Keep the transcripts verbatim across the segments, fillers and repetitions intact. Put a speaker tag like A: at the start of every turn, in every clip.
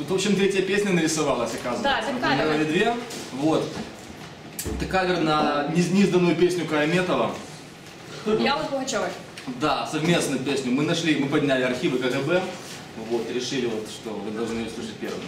A: Тут, в общем, третья песня нарисовалась, оказывается.
B: Да, это кавер.
A: Мы делали две. Вот. Это кавер на неизданную песню Каеметова.
B: Я вот Пугачевой.
A: Да, совместную песню. Мы нашли, мы подняли архивы КГБ. Вот, решили, вот, что вы должны ее слушать первыми.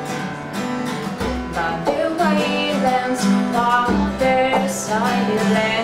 C: Silent